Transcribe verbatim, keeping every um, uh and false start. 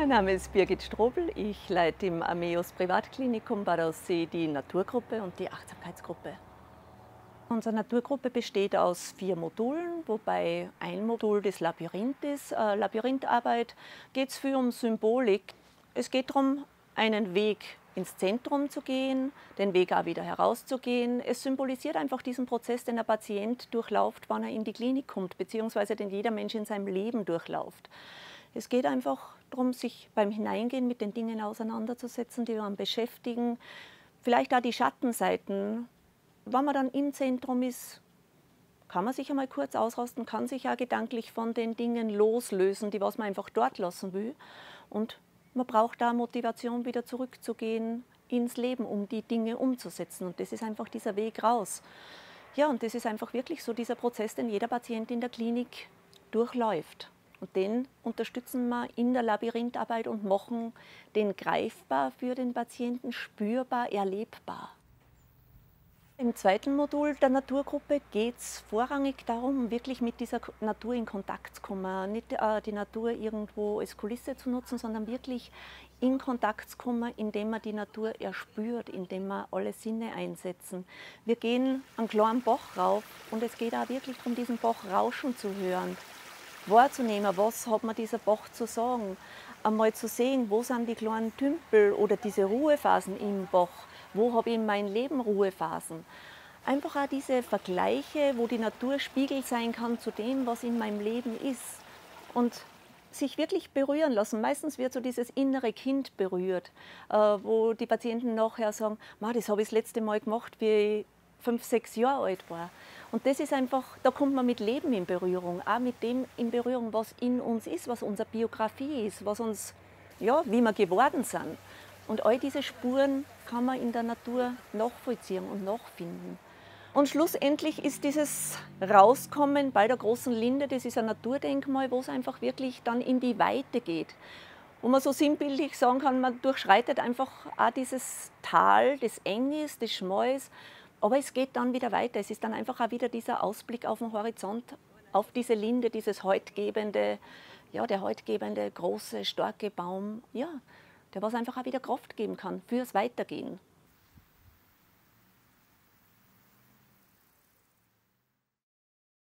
Mein Name ist Birgit Strobel. Ich leite im Ameos Privatklinikum Bad Aussee die Naturgruppe und die Achtsamkeitsgruppe. Unsere Naturgruppe besteht aus vier Modulen, wobei ein Modul das Labyrinth ist. Äh, Labyrintharbeit geht es viel um Symbolik. Es geht darum, einen Weg ins Zentrum zu gehen, den Weg auch wieder herauszugehen. Es symbolisiert einfach diesen Prozess, den der Patient durchläuft, wann er in die Klinik kommt, beziehungsweise den jeder Mensch in seinem Leben durchläuft. Es geht einfach darum, sich beim Hineingehen mit den Dingen auseinanderzusetzen, die einen beschäftigen. Vielleicht auch die Schattenseiten. Wenn man dann im Zentrum ist, kann man sich einmal kurz ausrasten, kann sich auch gedanklich von den Dingen loslösen, die was man einfach dort lassen will. Und man braucht da Motivation, wieder zurückzugehen ins Leben, um die Dinge umzusetzen. Und das ist einfach dieser Weg raus. Ja, und das ist einfach wirklich so dieser Prozess, den jeder Patient in der Klinik durchläuft. Und den unterstützen wir in der Labyrintharbeit und machen den greifbar für den Patienten, spürbar, erlebbar. Im zweiten Modul der Naturgruppe geht es vorrangig darum, wirklich mit dieser Natur in Kontakt zu kommen. Nicht äh, die Natur irgendwo als Kulisse zu nutzen, sondern wirklich in Kontakt zu kommen, indem man die Natur erspürt, indem wir alle Sinne einsetzen. Wir gehen einen kleinen Bach rauf und es geht auch wirklich darum, diesen Bach rauschen zu hören, wahrzunehmen, was hat mir dieser Bach zu sagen, einmal zu sehen, wo sind die kleinen Tümpel oder diese Ruhephasen im Bach. Wo habe ich in meinem Leben Ruhephasen? Einfach auch diese Vergleiche, wo die Natur Spiegel sein kann zu dem, was in meinem Leben ist. Und sich wirklich berühren lassen. Meistens wird so dieses innere Kind berührt, äh, wo die Patienten nachher sagen, das habe ich das letzte Mal gemacht, wie ich fünf, sechs Jahre alt war. Und das ist einfach, da kommt man mit Leben in Berührung, auch mit dem in Berührung, was in uns ist, was unsere Biografie ist, was uns, ja, wie wir geworden sind. Und all diese Spuren kann man in der Natur nachvollziehen und nachfinden. Und schlussendlich ist dieses Rauskommen bei der großen Linde, das ist ein Naturdenkmal, wo es einfach wirklich dann in die Weite geht. Wo man so sinnbildlich sagen kann, man durchschreitet einfach auch dieses Tal, das eng ist, das schmal ist, aber es geht dann wieder weiter. Es ist dann einfach auch wieder dieser Ausblick auf den Horizont, auf diese Linde, dieses heutgebende, ja, der heutgebende, große, starke Baum, ja, der was einfach auch wieder Kraft geben kann fürs Weitergehen.